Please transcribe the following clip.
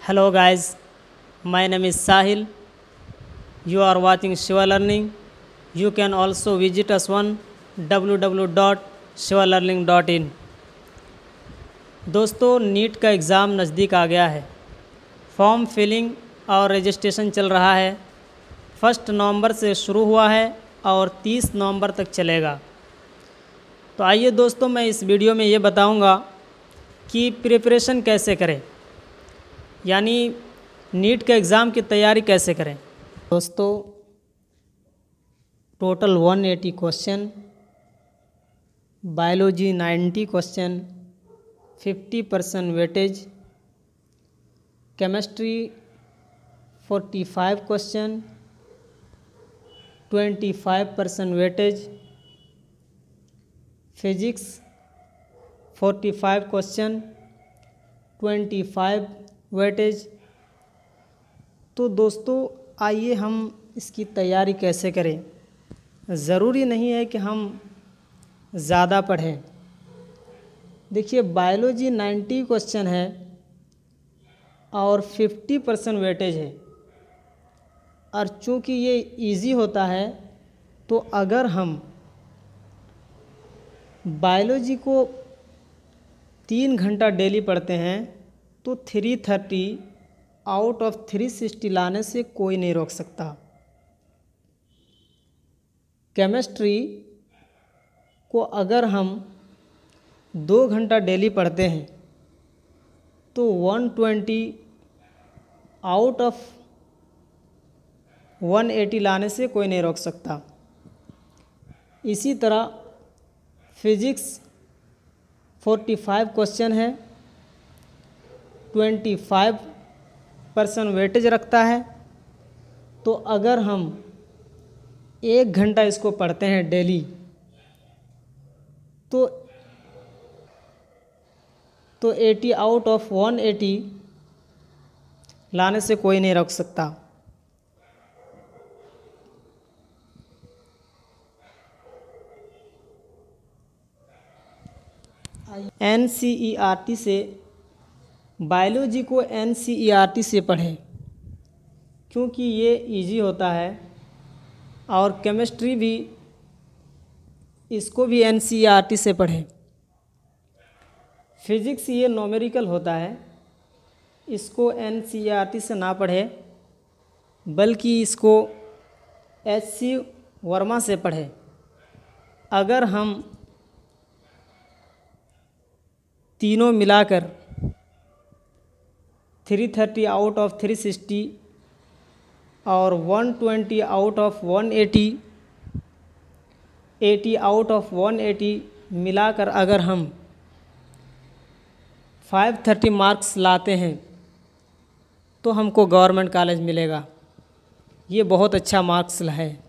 Hello guys, my name is Sahil. You are watching Shiva Learning. You can also visit us on www.shivalearning.in. दोस्तों, NEET का exam नज़दीक आ गया है। Form filling और registration चल रहा है। 1 नवंबर से शुरू हुआ है और 30 नवंबर तक चलेगा। तो आइए दोस्तों, मैं इस वीडियो में ये बताऊंगा कि प्रिपरेशन कैसे करें, यानी नीट के एग्ज़ाम की तैयारी कैसे करें। दोस्तों, total 180 question, biology 90 question, 50% weightage, chemistry 45 question, 25% weightage, physics 45 question, 25 weightage. तो दोस्तों, आइए हम इसकी तैयारी कैसे करें। ज़रूरी नहीं है कि हम ज़्यादा पढ़ें। देखिए, बायोलॉजी 90 क्वेश्चन है और 50% वेटेज है, और चूँकि ये इजी होता है, तो अगर हम बायोलॉजी को 3 घंटा डेली पढ़ते हैं तो 330 आउट ऑफ 360 लाने से कोई नहीं रोक सकता। केमिस्ट्री को अगर हम 2 घंटा डेली पढ़ते हैं तो 120 आउट ऑफ 180 लाने से कोई नहीं रोक सकता। इसी तरह फिजिक्स 45 क्वेश्चन है, 25% वेटेज रखता है। तो अगर हम 1 घंटा इसको पढ़ते हैं डेली तो 80 आउट ऑफ 180 लाने से कोई नहीं रोक सकता। NCERT से बायोलॉजी को NCERT से पढ़ें, क्योंकि ये इजी होता है, और केमिस्ट्री भी इसको भी NCERT से पढ़ें। फिजिक्स ये न्यूमेरिकल होता है, इसको NCERT से ना पढ़ें, बल्कि इसको HC वर्मा से पढ़ें। अगर हम तीनों मिलाकर 330 आउट ऑफ 360 और 120 आउट ऑफ 180, 80 आउट ऑफ 180 मिलाकर अगर हम 530 मार्क्स लाते हैं तो हमको गवर्नमेंट कॉलेज मिलेगा। ये बहुत अच्छा मार्क्स है।